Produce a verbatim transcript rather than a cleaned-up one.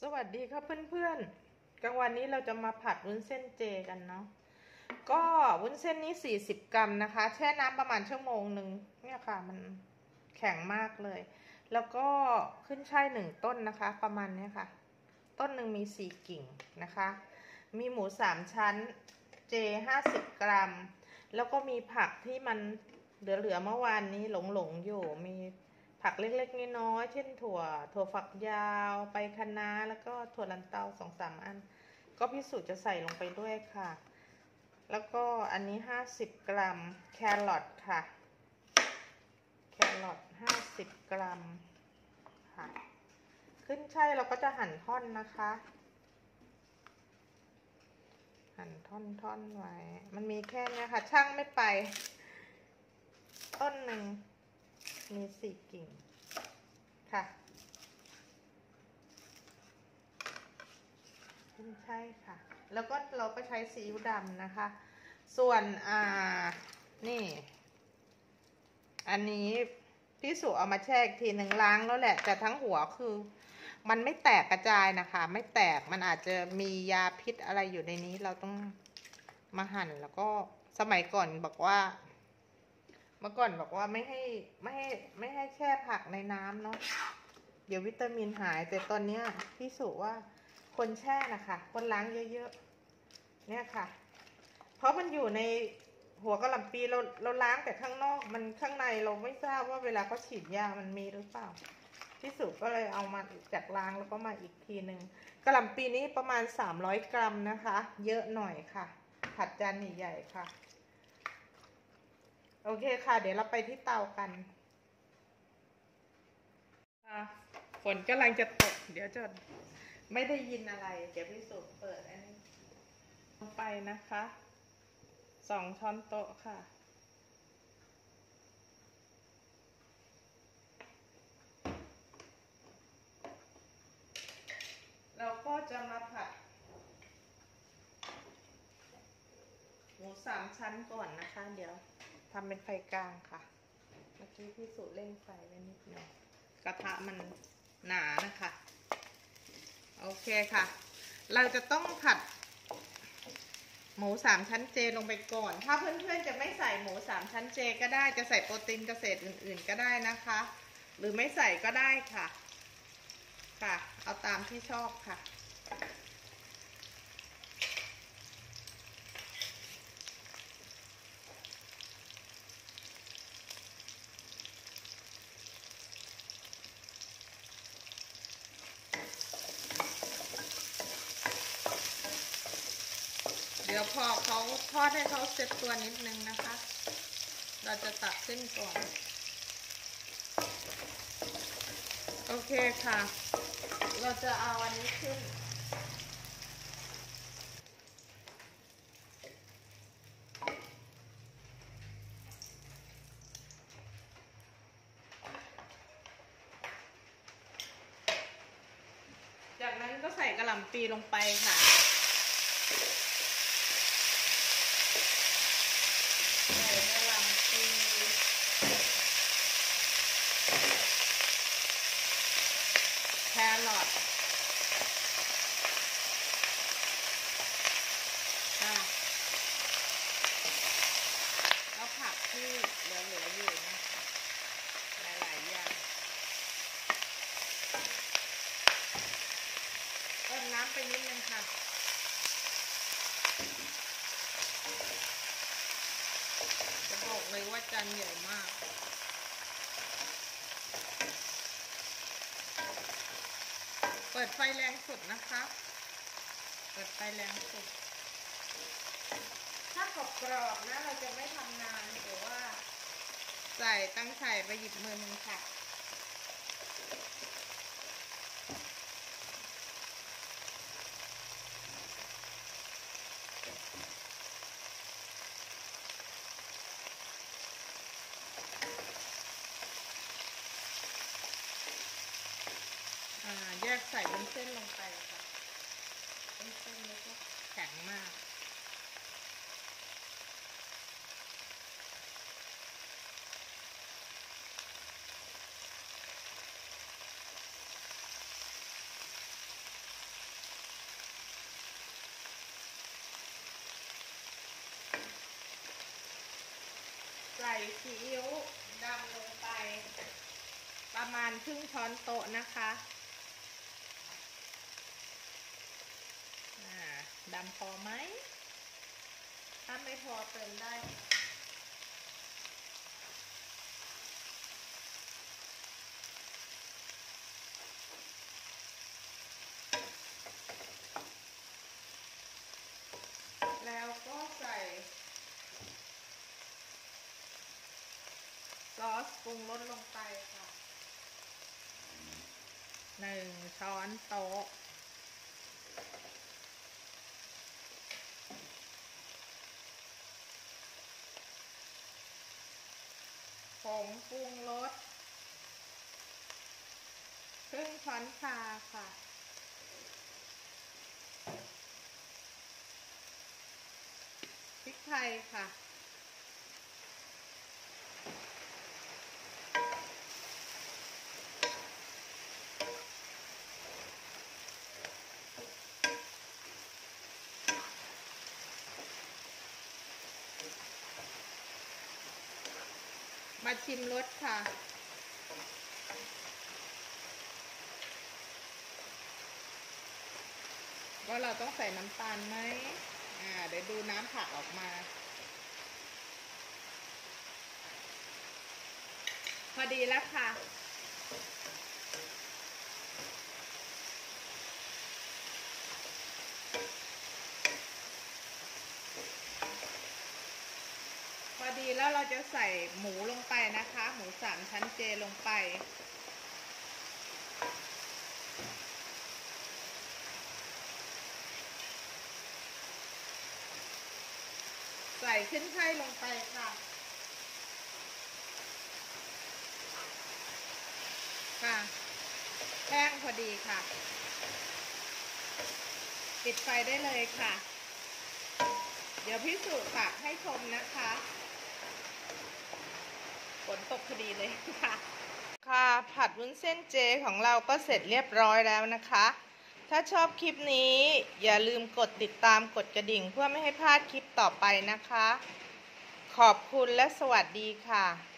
วัสดีครับเพื่อนๆกลางวันนี้เราจะมาผัดวุ้นเส้นเจกันเนาะก็วุ้นเส้นนี้สี่สิบกรัมนะคะแช่น้ำประมาณชั่วโมงหนึ่งเนี่ยค่ะมันแข็งมากเลยแล้วก็ขึ้นช่ายหนึ่งต้นนะคะประมาณนี้ค่ะต้นหนึ่งมีสี่กิ่งนะคะมีหมูสามชั้นเจห้าสิบกรัมแล้วก็มีผักที่มันเหลือๆเมื่อวานนี้หลงๆอยู่มีผักเล็กๆน้อยๆเช่นถั่วถั่วฝักยาวใบคะน้าแล้วก็ถั่วลันเตาสองสามอันก็พิสูจน์จะใส่ลงไปด้วยค่ะแล้วก็อันนี้ห้าสิบกรัมแครอทค่ะแครอทห้าสิบกรัมค่ะขึ้นช่ายเราก็จะหั่นท่อนนะคะหั่นท่อนๆไว้มันมีแค่นี้ค่ะช่างไม่ไปต้นหนึ่งมีสี่กิ่งค่ะขึ้นช่ายค่ะแล้วก็เราก็ใช้ซีอิ๊วดำนะคะส่วนอ่านี่อันนี้พี่สุเอามาแช่อีกทีหนึ่งล้างแล้วแหละแต่ทั้งหัวคือมันไม่แตกกระจายนะคะไม่แตกมันอาจจะมียาพิษอะไรอยู่ในนี้เราต้องมาหั่นแล้วก็สมัยก่อนบอกว่าเมื่อก่อนบอกว่าไม่ให้ไม่ให้ไม่ให้แช่ผักในน้ำเนาะเดี๋ยววิตามินหายแต่ตอนนี้พี่สุว่าคนแช่นะคะคนล้างเยอะๆเนี่ยค่ะเพราะมันอยู่ในหัวกะหล่ำปีเราเราล้างแต่ข้างนอกมันข้างในเราไม่ทราบว่าเวลาเขาฉีดยามันมีหรือเปล่าพี่สุก็เลยเอามาจากล้างแล้วก็มาอีกทีหนึ่งกะหล่ำปีนี้ประมาณสามร้อยกรัมนะคะเยอะหน่อยค่ะผัดจานใหญ่ๆค่ะโอเคค่ะเดี๋ยวเราไปที่เตากันฝนกำลังจะตกเดี๋ยวจะไม่ได้ยินอะไรเดี๋ยวพี่สุเปิดอันนี้ลงไปนะคะสองช้อนโต๊ะค่ะเราก็จะมาผัดหมูสามชั้นก่อนนะคะเดี๋ยวทำเป็นไฟกลางค่ะเมื่อกี้พี่สุเร่งไฟไว้นิดหน่อยกระทะมันหนานะคะโอเคค่ะเราจะต้องผัดหมูสามชั้นเจลงไปก่อนถ้าเพื่อนๆจะไม่ใส่หมูสามชั้นเจก็ได้จะใส่โปรตีนเกษตรอื่นๆก็ได้นะคะหรือไม่ใส่ก็ได้ค่ะค่ะเอาตามที่ชอบค่ะเดี๋ยวพอเขาทอดให้เขาเซ็ตตัวนิดนึงนะคะเราจะตักเส้นก่อนโอเคค่ะเราจะเอาอันนี้ขึ้นจากนั้นก็ใส่กระหล่ำปีลงไปค่ะใส่กระหล่ำปีแครอทค่ะแล้วผักที่เหลือๆอยู่นะคะหลายๆอย่างเติมน้ำไปนิดนึงค่ะจะบอกเลยว่าจานใหญ่มากเปิดไฟแรงสุดนะคะเปิดไฟแรงสุดถ้ากรอบๆนะเราจะไม่ทำนานแต่ว่าใส่ตั้งใส่ไปหยิบมือนึงค่ะแยกใส่เป็นเส้นลงไปค่ะเป็นเส้นแล้วก็แข็งมาก คซีอิ๊วดำลงไปประมาณครึ่งช้อนโต๊ะนะคะดำพอไหมถ้าไม่พอเติมได้แล้วก็ใส่ซอสปรุงรสลงไปค่ะหนึ่งช้อนโต๊ะผงปรุงรสครึ่งช้อนชาค่ะพริกไทยค่ะมาชิมรสค่ะว่าเราต้องใส่น้ำตาลไหมอ่าเดี๋ยวดูน้ำผักออกมาพอดีแล้วค่ะพอดีแล้วเราจะใส่หมูลงไปนะคะหมูสามชั้นเจลงไปใส่ขึ้นไข่ลงไปค่ะค่ะแห้งพอดีค่ะปิดไฟได้เลยค่ะเดี๋ยวพี่สุตักให้ชมนะคะฝนตกพอดีเลยค่ะค่ะผัดวุ้นเส้นเจของเราก็เสร็จเรียบร้อยแล้วนะคะถ้าชอบคลิปนี้อย่าลืมกดติดตามกดกระดิ่งเพื่อไม่ให้พลาดคลิปต่อไปนะคะขอบคุณและสวัสดีค่ะ